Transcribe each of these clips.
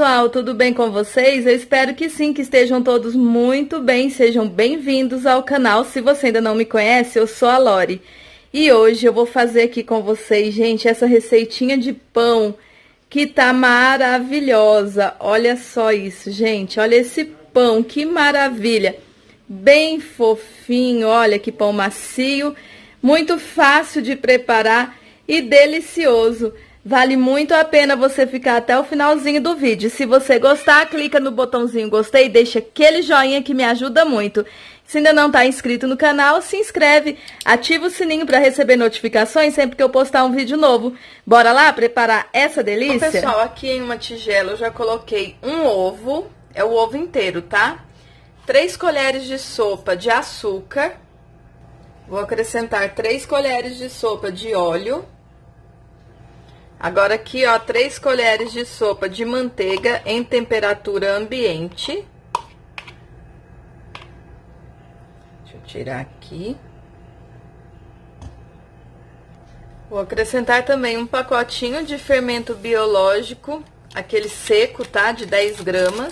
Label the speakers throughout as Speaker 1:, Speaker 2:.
Speaker 1: pessoal, tudo bem com vocês? Eu espero que sim, que estejam todos muito bem, sejam bem-vindos ao canal. Se você ainda não me conhece, eu sou a Lori. E hoje eu vou fazer aqui com vocês, gente, essa receitinha de pão que tá maravilhosa. Olha só isso, gente, olha esse pão, que maravilha. Bem fofinho, olha que pão macio, muito fácil de preparar e delicioso. Vale muito a pena você ficar até o finalzinho do vídeo. Se você gostar, clica no botãozinho gostei e deixa aquele joinha que me ajuda muito. Se ainda não está inscrito no canal, se inscreve, ativa o sininho para receber notificações sempre que eu postar um vídeo novo. Bora lá preparar essa delícia? Bom, pessoal, aqui em uma tigela eu já coloquei um ovo, é o ovo inteiro, tá? 3 colheres de sopa de açúcar. Vou acrescentar 3 colheres de sopa de óleo. Agora aqui, ó, 3 colheres de sopa de manteiga em temperatura ambiente. Deixa eu tirar aqui. Vou acrescentar também um pacotinho de fermento biológico, aquele seco, tá? De 10 gramas.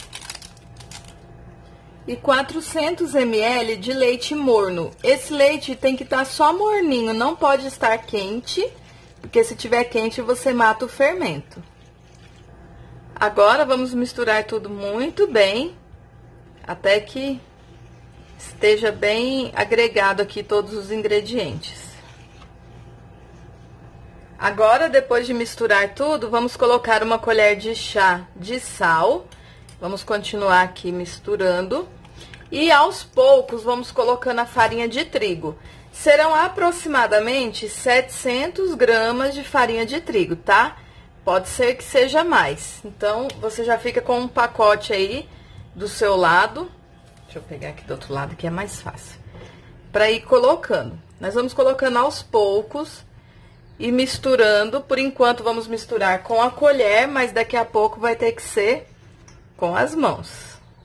Speaker 1: E 400 ml de leite morno. Esse leite tem que estar só morninho, não pode estar quente. Porque se tiver quente, você mata o fermento. Agora, vamos misturar tudo muito bem, até que esteja bem agregado aqui todos os ingredientes. Agora, depois de misturar tudo, vamos colocar uma colher de chá de sal. Vamos continuar aqui misturando. E aos poucos, vamos colocando a farinha de trigo. Serão aproximadamente 700 gramas de farinha de trigo, tá? Pode ser que seja mais. Então, você já fica com um pacote aí do seu lado. Deixa eu pegar aqui do outro lado, que é mais fácil. Pra ir colocando. Nós vamos colocando aos poucos e misturando. Por enquanto, vamos misturar com a colher, mas daqui a pouco vai ter que ser com as mãos.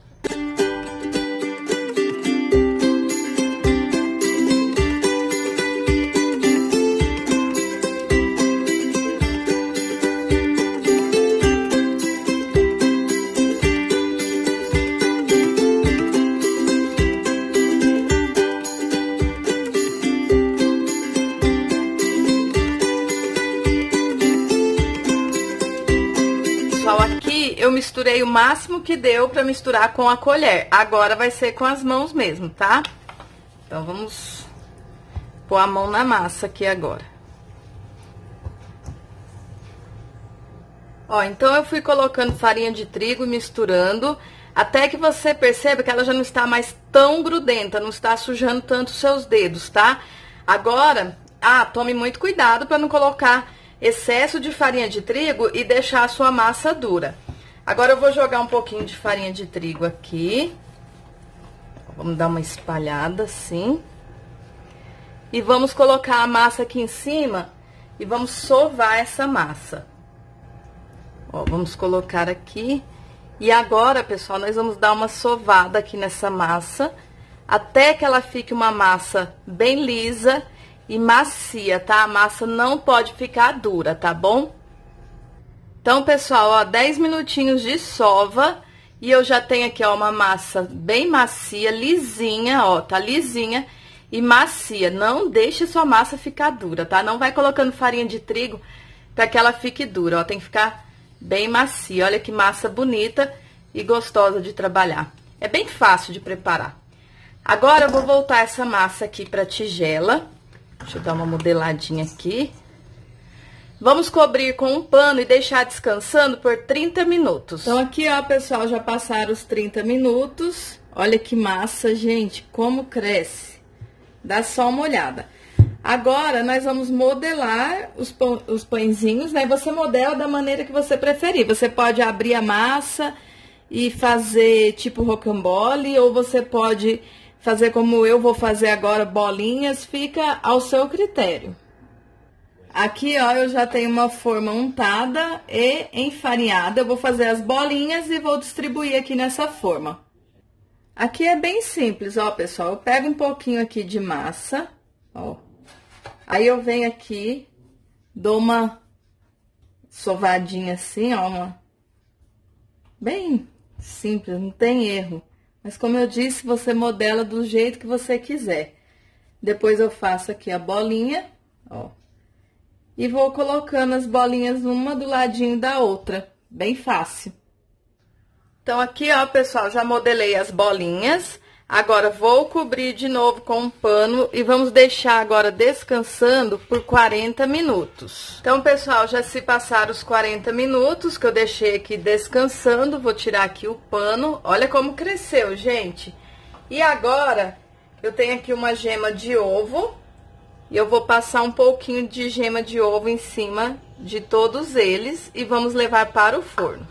Speaker 1: Aqui eu misturei o máximo que deu pra misturar com a colher. Agora vai ser com as mãos mesmo, tá? Então, vamos pôr a mão na massa aqui agora. Ó, então eu fui colocando farinha de trigo e misturando, até que você perceba que ela já não está mais tão grudenta, não está sujando tanto os seus dedos, tá? Agora, tome muito cuidado para não colocar excesso de farinha de trigo e deixar a sua massa dura. Agora eu vou jogar um pouquinho de farinha de trigo aqui. Vamos dar uma espalhada assim. E vamos colocar a massa aqui em cima e vamos sovar essa massa. Ó, vamos colocar aqui. E agora, pessoal, nós vamos dar uma sovada aqui nessa massa, até que ela fique uma massa bem lisa e macia, tá? A massa não pode ficar dura, tá bom? Então, pessoal, ó, 10 minutinhos de sova e eu já tenho aqui, ó, uma massa bem macia, lisinha, ó, tá lisinha e macia. Não deixe sua massa ficar dura, tá? Não vai colocando farinha de trigo para que ela fique dura, ó, tem que ficar bem macia. Olha que massa bonita e gostosa de trabalhar. É bem fácil de preparar. Agora, eu vou voltar essa massa aqui pra tigela. Deixa eu dar uma modeladinha aqui. Vamos cobrir com um pano e deixar descansando por 30 minutos. Então, aqui, ó, pessoal, já passaram os 30 minutos. Olha que massa, gente, como cresce. Dá só uma olhada. Agora, nós vamos modelar os pãezinhos, né? Você modela da maneira que você preferir. Você pode abrir a massa e fazer tipo rocambole, ou você pode fazer como eu vou fazer agora, bolinhas, fica ao seu critério. Aqui, ó, eu já tenho uma forma untada e enfarinhada. Eu vou fazer as bolinhas e vou distribuir aqui nessa forma. Aqui é bem simples, ó, pessoal. Eu pego um pouquinho aqui de massa, ó. Aí eu venho aqui, dou uma sovadinha assim, ó, Bem simples, não tem erro. Mas como eu disse, você modela do jeito que você quiser. Depois eu faço aqui a bolinha, ó. E vou colocando as bolinhas uma do ladinho da outra. Bem fácil. Então, aqui, ó, pessoal, já modelei as bolinhas. Agora, vou cobrir de novo com um pano e vamos deixar agora descansando por 40 minutos. Então, pessoal, já se passaram os 40 minutos que eu deixei aqui descansando. Vou tirar aqui o pano. Olha como cresceu, gente. E agora, eu tenho aqui uma gema de ovo. E eu vou passar um pouquinho de gema de ovo em cima de todos eles e vamos levar para o forno.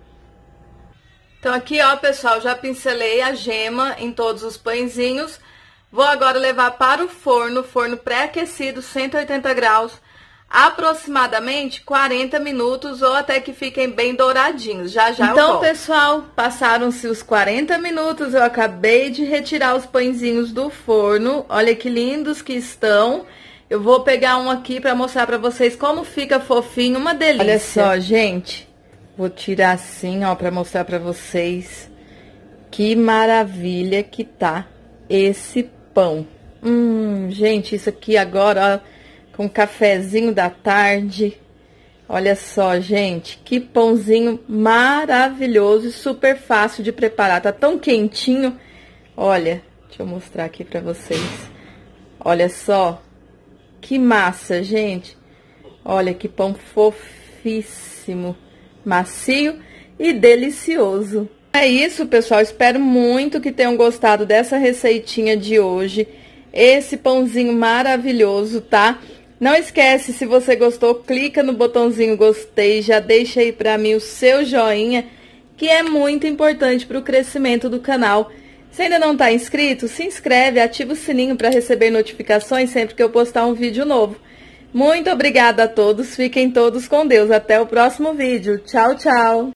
Speaker 1: Então, aqui, ó, pessoal, já pincelei a gema em todos os pãezinhos. Vou agora levar para o forno pré-aquecido, 180 graus, aproximadamente 40 minutos ou até que fiquem bem douradinhos. Já já eu volto. Então, pessoal, passaram-se os 40 minutos, eu acabei de retirar os pãezinhos do forno. Olha que lindos que estão. Eu vou pegar um aqui para mostrar para vocês como fica fofinho, uma delícia. Olha só, gente. Vou tirar assim, ó, para mostrar para vocês que maravilha que tá esse pão. Gente, isso aqui agora, ó, com cafezinho da tarde. Olha só, gente, que pãozinho maravilhoso e super fácil de preparar. Tá tão quentinho. Olha, deixa eu mostrar aqui para vocês. Olha só, que massa, gente. Olha que pão fofíssimo. Macio e delicioso. É isso, pessoal. Espero muito que tenham gostado dessa receitinha de hoje. Esse pãozinho maravilhoso, tá? Não esquece, se você gostou, clica no botãozinho gostei. Já deixa aí pra mim o seu joinha, que é muito importante para o crescimento do canal. Se ainda não tá inscrito, se inscreve, ativa o sininho para receber notificações sempre que eu postar um vídeo novo. Muito obrigada a todos, fiquem todos com Deus, até o próximo vídeo. Tchau, tchau!